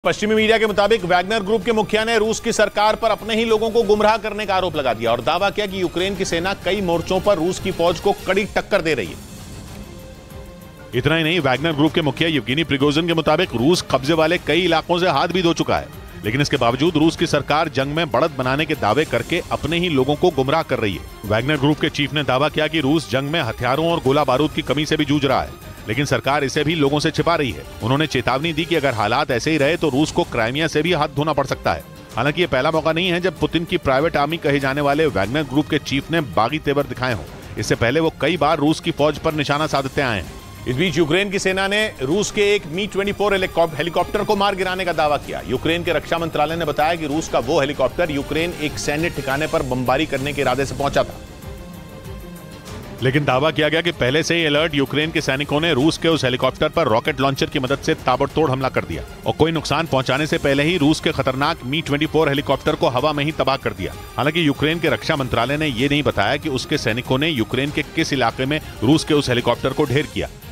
पश्चिमी मीडिया के मुताबिक वैगनर ग्रुप के मुखिया ने रूस की सरकार पर अपने ही लोगों को गुमराह करने का आरोप लगा दिया और दावा किया कि यूक्रेन की सेना कई मोर्चों पर रूस की फौज को कड़ी टक्कर दे रही है। इतना ही नहीं, वैगनर ग्रुप के मुखिया येवगेनी प्रिगोजिन के मुताबिक रूस कब्जे वाले कई इलाकों से हाथ भी धो चुका है, लेकिन इसके बावजूद रूस की सरकार जंग में बढ़त बनाने के दावे करके अपने ही लोगों को गुमराह कर रही है। वैगनर ग्रुप के चीफ ने दावा किया कि रूस जंग में हथियारों और गोला बारूद की कमी से भी जूझ रहा है, लेकिन सरकार इसे भी लोगों से छिपा रही है। उन्होंने चेतावनी दी कि अगर हालात ऐसे ही रहे तो रूस को क्राइमिया से भी हाथ धोना पड़ सकता है। हालांकि ये पहला मौका नहीं है जब पुतिन की प्राइवेट आर्मी कहे जाने वाले वैगनर ग्रुप के चीफ ने बागी तेवर दिखाए हों। इससे पहले वो कई बार रूस की फौज पर निशाना साधते आए हैं। इस बीच यूक्रेन की सेना ने रूस के एक मी-24 हेलीकॉप्टर को मार गिराने का दावा किया। यूक्रेन के रक्षा मंत्रालय ने बताया कि रूस का वो हेलीकॉप्टर यूक्रेन एक सैन्य ठिकाने पर बमबारी करने के इरादे से पहुंचा था, लेकिन दावा किया गया कि पहले से ही अलर्ट यूक्रेन के सैनिकों ने रूस के उस हेलीकॉप्टर पर रॉकेट लॉन्चर की मदद से ताबड़तोड़ हमला कर दिया और कोई नुकसान पहुंचाने से पहले ही रूस के खतरनाक मी-24 हेलीकॉप्टर को हवा में ही तबाह कर दिया। हालांकि यूक्रेन के रक्षा मंत्रालय ने यह नहीं बताया कि उसके सैनिकों ने यूक्रेन के किस इलाके में रूस के उस हेलीकॉप्टर को ढेर किया।